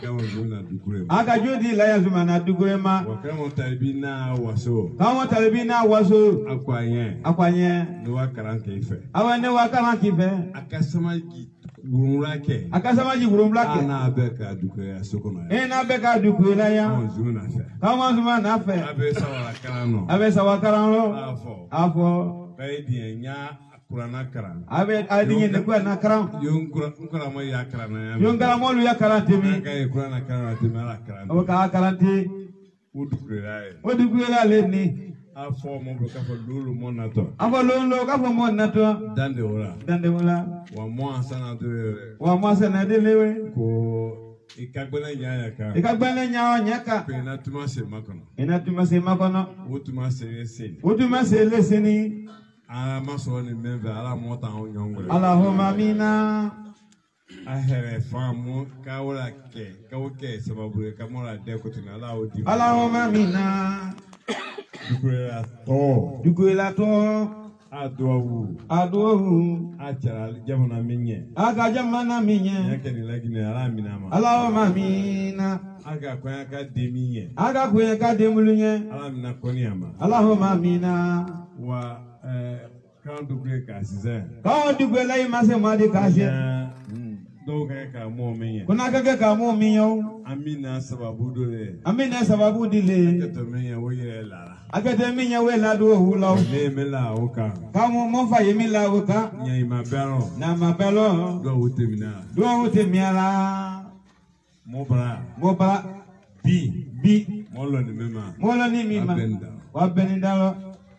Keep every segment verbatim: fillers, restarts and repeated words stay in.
Aka jodi la ya zuma na dugurema. Wakamo talibina waso. Kamo talibina waso. Akwanye. Akwanye. Nuwa karanke ife. Awa ne wa karanke ife. Akasamaji gurumlake. Akasamaji gurumlake. Ana beka dukure sokona. Ena beka dukure ya. Kamo zuma na fe. Kamo zuma na fe. Abe sawa karano. Abe sawa karano. Afo. Afo. Kaidi nya kurana karan. Abe adinye ne kwa na karan. Yung kura mo ya karana ya. Yung kala mo lu ya karante mi. Kay kurana karana ti mala karana. O ka karante. Udukure ay. Udukure la le ni. Afo mo ko ka fo lulu mo na to. Afo lulu ka fo mo na to. Dande wala. Dande wala. Wa mo sana de. Wa mo sana de lewe. Ko ikagbele nya ka. Ikagbele nya nyaka. Pe na tuma se makono. Ina tuma se makono. Utuma se se. Utuma se le seni. Ala maso ni membe ala mota on nyongore. Allahumma amina. Ahere famu kawla ke kawke sababu kamola de ko tina ala odi. Allahumma amina. Dukuela to. Dukuela to. Adowu. Adowu. Achara jamana minye. Aga jamana minye. Yake ni lagine ala minama. Allahumma amina. Aga kwa ka deminye. Aga kwa ka demulunye. Ala mina koniama. Allahumma amina. Wa eh kan dukue ka size. Kan dukuela imase madi ka se. Do ka ka mo minye. Kuna ka ka mo minyo. Amina sababu dole. Amina sababu dile. Keto minye wo yele lara. Akete minye we la do hulo. Le mela oka. Kamu mo fa yemi la oka. Nya ima belo. Na ma belo. Do wote mina. Do wote miala. Mo bra. Mo bra. Bi. Bi. Mo lo ni mema. Mo lo ni mema. Abenda. Wa benindalo.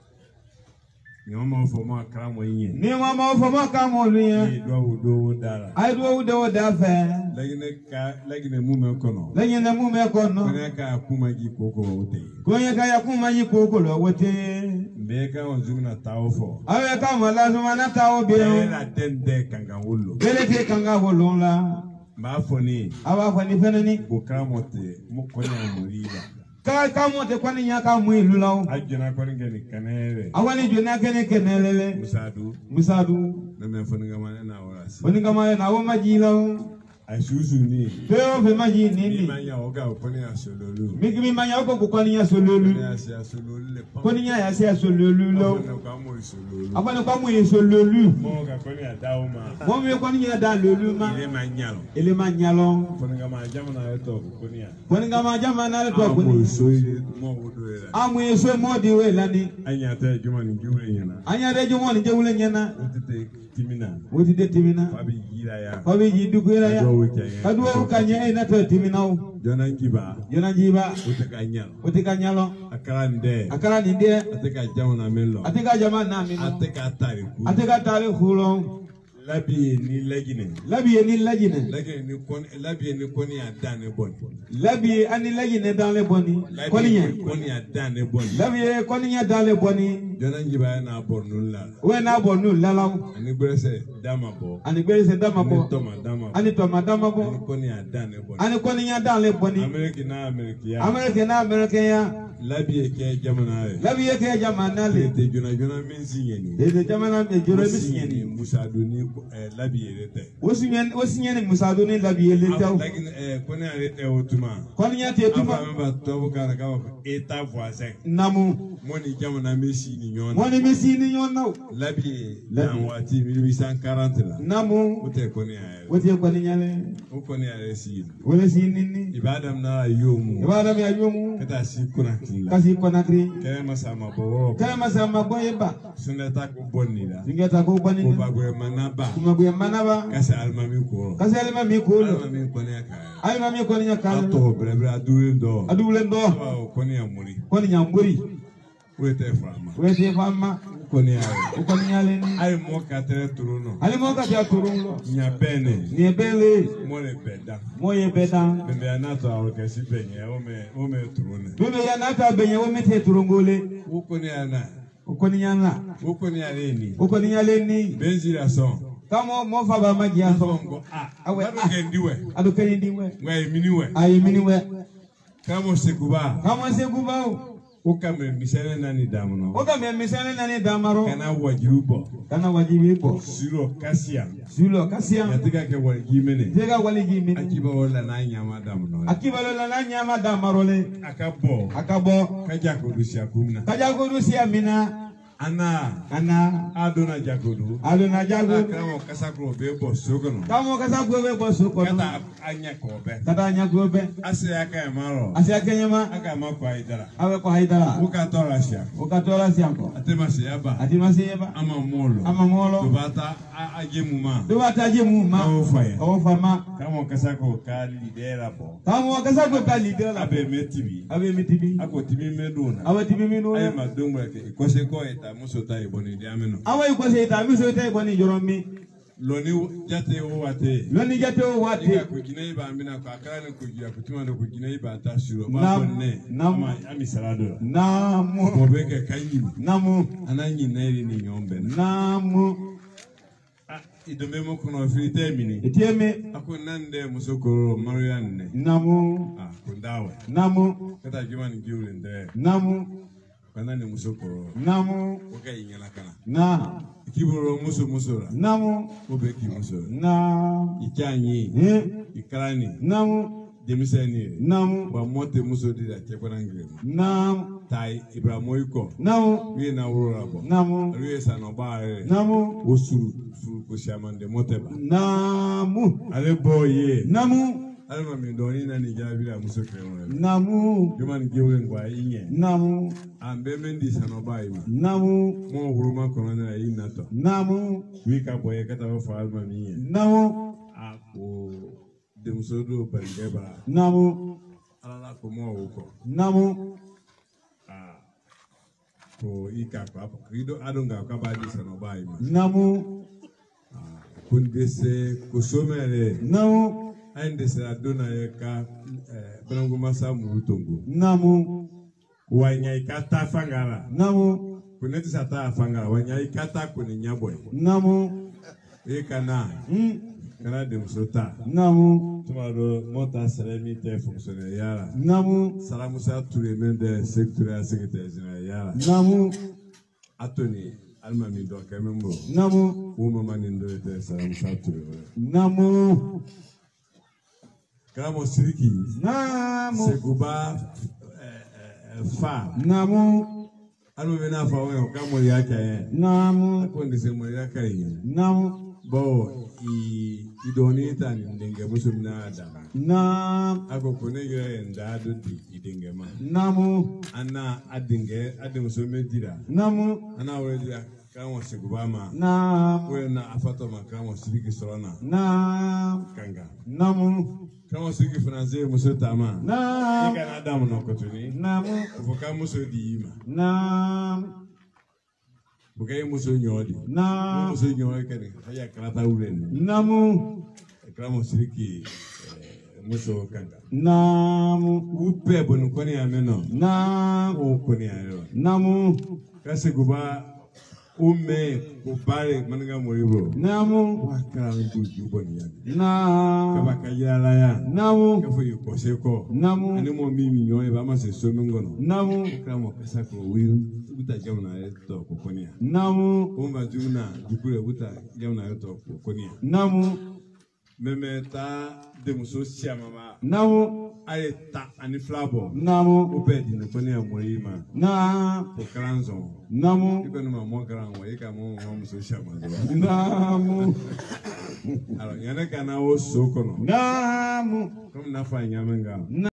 Ni mama fo mo akra mo yin. Ni mama fo mo ka mo lu yin. Ni do wo do wo dara. Ai do wo do wo da fe. Lagine ka lagine mu me kono. Lagine mu me kono. Kone ka kuma gi koko wote. Kone ka ya kuma gi koko lo wote. Mbe ka on zumna tawo fo. Awe ka mo la zuma na tawo be. La dende kanga wolo. Bele te kanga wolo la. Ma foni. Aba foni fenani. Ko kramote mo konya muriba. Ka ka mo te kwani nya ka mu ilu lawo. Ajena kwani ngeni kanele. Awani jona kene kenelele. Musadu. Musadu. Na me foni ngama na orasi. Foni ngama na wo maji lawo. Asusu ni. Feo fe maji ni ni. Ni manya oga okoni asololu. Migi mi manya oko ko kwani ya sololu. Ni asi asololu le pa. Kwani nya ya se asololu lo. Na kwa mo isololu. Abana kwa mu isololu. Mo ga kwani adawo ma. Mo mi kwani nya da lolu ma. Ile manyalo. Ile manyalo. Foni ngama jama na eto kwani ya. Foni ngama jama na eto kwani. Mo so mo wodo era. Amu eso mo di we lani. Anya ta juma ni jure nyana. Anya de juma ni jewule nyana. Otite timina. Otite timina. Fabi gira ya. Fabi ji dugura ya. Kadwa ukanye ina to timina. Jona njiba. Jona njiba. Oteka nyalo. Oteka nyalo. Akara nde. Akara nde. Ateka jama na melo. Ateka jama na melo. Ateka tari ku. Ateka tari kulo. Labi ni lagine. Labi ni lagine. Lagine ni kon labi ni koni ya dane boni. Labi ani lagine dans les boni. Koni ya koni ya dane boni. Labi koni ya dans les boni. Jona njiba na bornu la. We na bornu la la. Ani gbese dama bo. Ani gbese dama bo. Ani toma dama. Ani toma dama bo. Ani koni ya dane boni. Ani koni ya dans les boni. Amerika na Amerika ya. Amerika na Amerika ya. Labi ke jamana le. Labi ke jamana le. Te jona jona mensi yeni. Te jamana me jona mensi yeni. Musa doni labi Wosi nyen wosi nyen Musa doni labi ele taw. Lakini eh koni arete otuma. Koni nya te tuma. Afa mba tobo kana kama eta voisin. Namu. Moni jamana mesi ni nyona. Moni mesi ni nyona. Labi na wati mille huit cent quarante la. Namu. Ote koni aye. Ote koni nyale. O koni aye si. Wole si nini. Ibadam na yomu. Ibadam ya yomu. Kata si konakri la. Kasi konakri. Kaya masama bowo. Kaya masama boyeba. Suneta ko bonni la. Suneta ko bonni. Ko bagwe manaba. Ko bagwe manaba. Kasi almami ko. Kasi almami ko. Almami ko ne ka. Almami ko ne ka. Ato brebre adule ndo. Adule ndo. Ko ne amuri. Ko ne amuri. Wete fama. Wete fama. Ko ne ale. Ko ne ale ni. Ai mo ka tere turuno. Ali mo ka tere turuno. Nya bene. Ni bele. Mo le beda. Mo ye beda. Bembe anato a orkesi benye o me o me turune. Bembe anato benye o me te turungole. Uko ni ana. Uko ni ana. Uko ni aleni. Uko ni aleni. Benzi la son. Kama mo fa ba maji aso. Ah. Awe akendiwe. Adukendiwe. Wa eminiwe. Ayeminiwe. Kama sekuba. Kama sekuba. Oka me misele nani damuno. Oka me misele nani damaro. Kana wajirubo. Kana wajirubo. Suro kasia. Suro kasia. Yatika ke waligimene. Tega waligimene. Akiba wala na nyama damuno. Akiba wala na nyama damaro le. Akabo. Akabo. Kajako dusia kumna. Kajako dusia mina. Ana. Ana. Adona jagodu. Adona jagodu. Kamo kasakro bebo sokono. Kamo kasakro bebo sokono. Kata anya kobe. Kata anya kobe. Ase aka maro. Ase aka nyama. Aka mako haidara. Awe ko haidara. Ukatora sia. Ukatora sia ko. Atema siaba. Atema siaba. Ama molo. Ama molo. Dubata aje muma. Dubata aje muma. Awo faya. Awo fama. Kamo kasako ka lidera bo. Kamo kasako ka lidera. Abe metibi. Abe metibi. Ako tibi medona. Awe tibi medona. Ay madongwa ke kose ko eta musota iboni diameno. Awe kose eta musota iboni joromi. Loni jate o wate. Loni jate o wate. Ika kujina iba ambina kwa akana kujia kutima ndo kujina iba atashuro. Mabone. Namu. Ami salado. Namu. Mobeke kanyi. Namu. Ananyi nairi ni nyombe. Namu. Ah, idombe mo kono frite mini. Etieme. Ako nande musokoro marianne. Namu. Ah, kundawe. Namu. Kata juma ni jiure nde. Namu. Kanane musokoro. Namu. Oka ingena kana. Na. Kiburo muso musora. Namu. Obeki musora. Na. Ichanyi. Eh. Ikrani. Namu. Demiseni. Namu. Wa mote muso dida chekwanangire. Namu. Tai Ibramoiko. Namu. Wie na urora bo. Namu. Wie sanobare. Namu. Osuru furu kushamande moteba. Namu. Ale boye. Namu. Ale mami doni na ni jabira muso kremo. Namu. Juma ni gewe ngwa inye. Namu. Ambe mendi sanobai ma. Namu. Mo huruma kono na inato. Namu. Wika boye kata wa fa alma miye. Namu. Ako demsodo parigeba. Namu. Ala ko mo uko. Namu. Ah. Ko ika ko apa. Rido adonga ka ba di sanobai ma. Namu. Ah. Kundese kusomere. Namu. Ainde se adona yeka eh brangu masa murutongo. Namu. Wanya ikata fangara. Namu. Kuneti sata fangara wanya ikata kuni nyaboy. Namu. Eka na. Mm. Kana de musota. Namu. Tumaro mota seremi te fonctionnaire yara. Namu. Salamu sa ture mende secteur secrétaire général yara. Namu. Atoni alma mi do kamembo. Namu. Wo mama ni ndo te salamu sa ture. Namu. Kamo siriki. Namu. Seguba fa. Namu. Alma mena fa wo kamo yake ye. Namu. Konde se mo yake ye. Namu. Bo i idonita ni ndenge musumna ada. Namu. Ako konegere ndado di idenge ma. Namu. Ana adinge adinge somedira. Namu. Ana wedia kamo seguba ma. Namu. We na afato ma kamo siriki sorona. Namu. Kanga. Namu. Kamo siriki français musota ma. Namu. Ika na damu no kotuni. Namu. Ufoka muso di ima. Namu. Bukai muso nyodi. Namu. Muso nyodi kani. Haya karata uleni. Namu. Kamo siriki muso kanga. Namu. Upe bonu koni ameno. Namu. O koni ayo. Namu. Kasi guba ume kubare mananga moribo. Namu. Wakara ngu juboni yani. Namu. Kaba kajala ya. Namu. Kafo yuko seko. Namu. Ani mo mimi nyoe ba ma se somengono. Namu. Kamo kasako wiru. Buta jamna eto kokonia. Namu. Umba juna dukure buta jamna eto kokonia. Namu. Meme ta demuso siama ma. Namu. Ale ta ani flabo. Namu. Upe di kokonia morima. Namu. Ko kranzo. Namu. Iko no mo kranzo ika mo mo muso siama. Namu. Alors yana kana o sokono. Namu. Comme na fa nyamenga.